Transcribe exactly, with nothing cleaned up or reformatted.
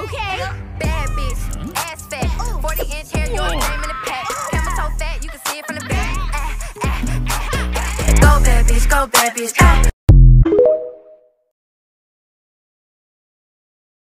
Okay. Bad bitch, ass fat, forty inch hair, your name in the pack. Camera so fat, you can see it from the back. Ah, ah, ah, ah. Go bad bitch, go bad bitch, go.